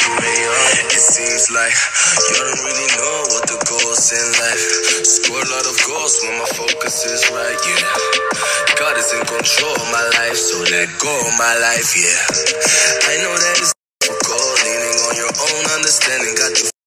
It seems like you don't really know what the goals in life. Score a lot of goals when my focus is right, yeah. God is in control of my life, so let go of my life, yeah. I know that it's difficult, leaning on your own understanding. Got you